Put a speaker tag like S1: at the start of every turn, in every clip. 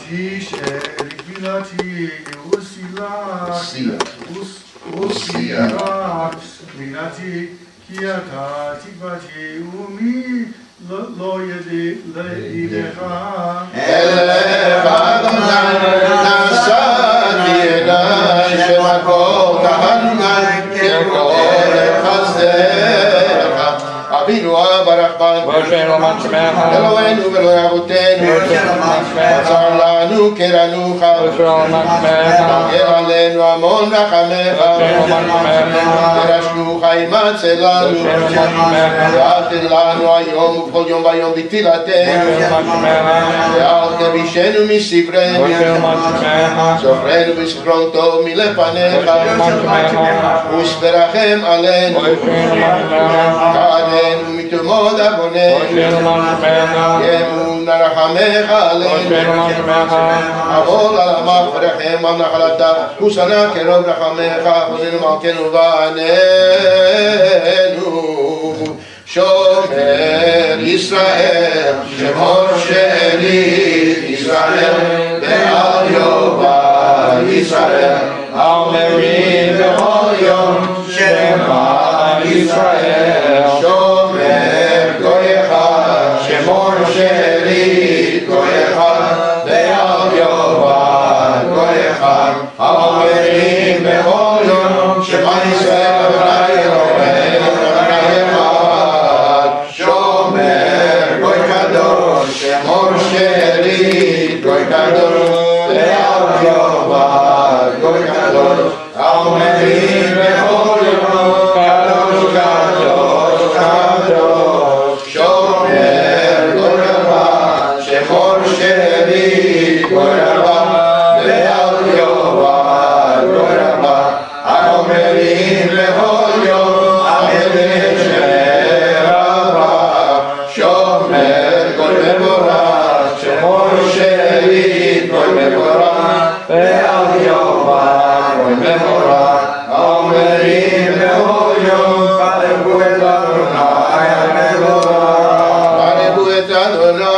S1: אלוהינו ואלוהי אבותינו, עצר לנו קרנוך, תגר עלינו המון רחמך, ירשנו חיים אצלנו, ואל תן לנו היום ובכל יום ויום בתפילתנו, ואל תבישנו מספרנו, זוכרנו בספרון טוב מלפניך, ושפרחם עלינו, כעדנו מתומות עווננו, ימון רחמך עלינו, עבור על עמך ורחם על נחלתה, ושנה קרוב רחמך, חוזנו מלכנו ועננו. שומר ישראל, שמור שארית ישראל, ואל יאבד ישראל, אל מרים בכל יום שמע ישראל. שומר גויך, שמור שארית גויך, ואל יאבד גויך, אל מרים בכל יום שמע ישראל. שמור שארית גוי קדוש, ואל יאבד גוי קדוש, אל מרים בכל יום קדוש קדוש קדוש. שומר גוי לבן, שמור שארית גוי לבן, ואל יאבד גוי לבן, אל מרים בכל יום המלך שרבה. שומר גוי מבורך, שמור שארית גוי מבורך, ואל יאבד גוי מבורך, אל מרים בכל יום. חרבו את אדוני המבורך, חרבו את אדוני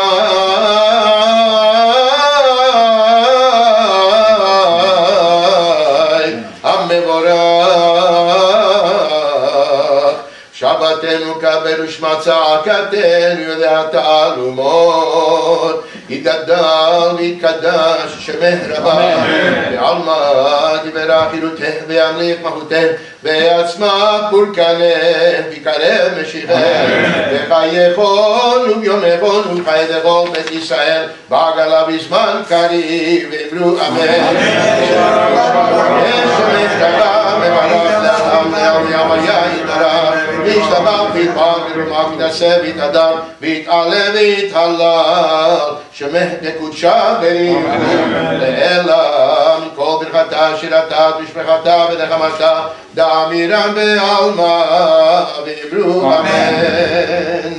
S1: המבורך. שבתנו קבל ושמע צעקתנו, יודע תעלומות, יגדל ויתקדש שמך רבה, בעלמא תברך חילותך וימליך מלכותך, ויעצמה פורקנך ויקרב משיחך, וחייכון וביומכון ולחיי כל בית ישראל, בעגלה בזמן קריב, ואמרו אמן. שמך רבה מברך לעם לעולם היין הרב, וישתבח ויתפאר ורומח ויתעשה ויתהדר ויתעלה ויתהלל, שמך בקודשה בריבו לעילא, מכל ברכתה שירתה ושמחתה ונחמתה דאמירם בעלמא, ואמרו אמן.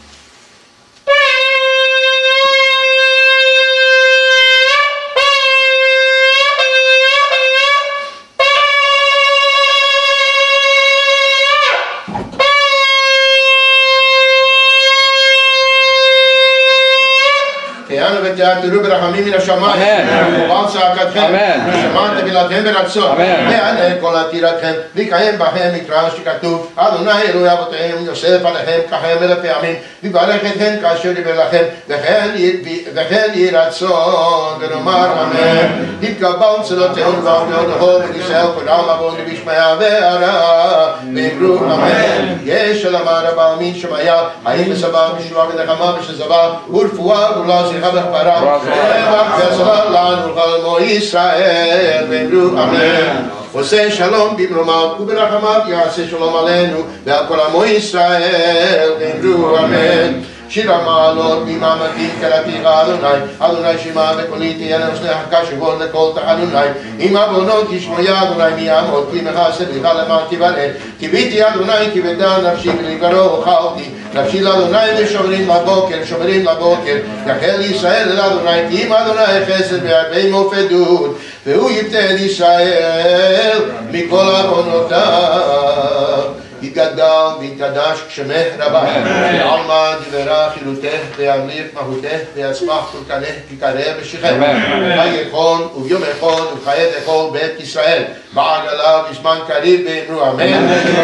S1: ותעתרו ברחמים מן השמיים, ובעל צעקתכם, ושמעתם תפילתכם ברצון, וענה כל עתירתכם, ויקיים בכם מקרא שכתוב, אדוני אלוהי אבותיהם יוסף עליכם ככם אלף פעמים, ויברך אתכם כאשר דיבר לכם, וכן יהי רצון, ונאמר אמן. יתקבל צלותינו ועבדנו ונישאל כל עם עוון ובשמיה והרע, ואמרו אמן. יש אמר הבעל מין שמעיה, האם מסבה בשורה ונחמה ושזבה, ורפואה וגאולה זריחה וכפרה, ושלום לנו ולמו ישראל, ואמרו אמן. עושה שלום במרומיו וברחמיו יעשה שלום עלינו ועל כל עמו ישראל, ואמרו אמן. שיר המעלות ממעמדי קראתיך אדוני, אדוני שמע בקולי תהיה לנשלח קשוב לכל תחנוני, עם עוונות תשמע אדוני מי יעמוד, כי ממך סליחה למען תיבנה. קיוויתי אדוני כי בדה נפשי ולברו אוכלתי, נפשי לאדוני ושומרים לבוקר, יחל ישראל אל אדוני, כי עם אדוני חסד והרבה מופדות, והוא יפתה את ישראל מכל עוונותיו. יתגדל ויתקדש שמך רבה. ועלמא דברה חילותך וימליך מהותך ויצמח פולקנך כקרב ושיחך. ויכון וביום יכול ובחיי כל בית ישראל. בעגלה בזמן קריב ואמרו אמן.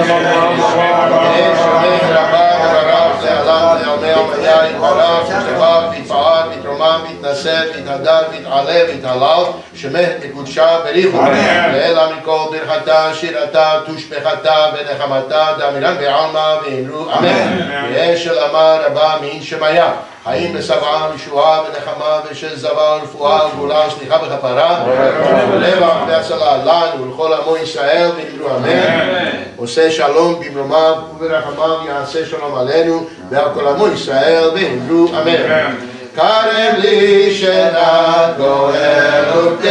S1: שמך רבה וברך לעולם לעולמי עולמיה יתברך ושבח ויתפאר ויתרומם ויתנשא ויתהדר ויתעלה ויתהלל שמך תקודשה בריחו. לעילה מכל ברכתה שירתה תושבחתה ונחמתה דאמירן בעלמא ואמרו אמן. וישל אמר רבה מן שמיה חיים בשבעה וישועה ונחמה ושל זבה ורפואה וגאולה סליחה וכפרה ולבח והצלה לנו ולכל עמו ישראל ואמרו אמן. עושה שלום במרומיו וברחמיו יעשה שלום עלינו ועל כל עמו ישראל ואמרו אמן. קרב לי שנת גואל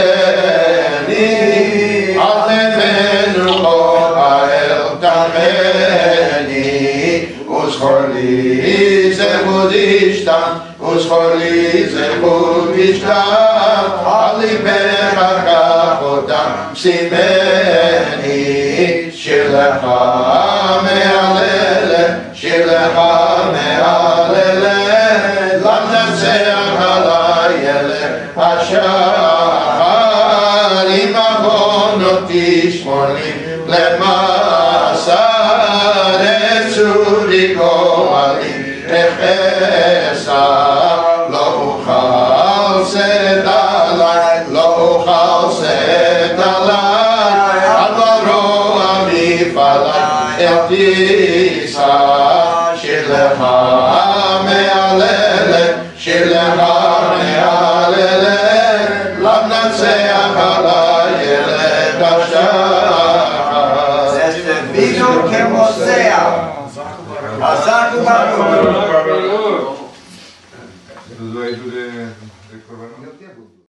S1: ובדני על ממנו כל האל תמני וזכור לי זכות ישתם וזכור לי זכות ישתם על ליבך קח אותם שימני שיר לך מהללת שיר לך מהללת לנצח על הילד השחר אם עוונות תשמור לי למאסר צורי גואלי אחסר לא אוכל שאת עלי לא אוכל שאת עלי על ברוע מפעלי אל תישא שיר לך מהללת שיר לך מהללת לנצח על הילד השחר
S2: וינו כמוסע חזק וברוך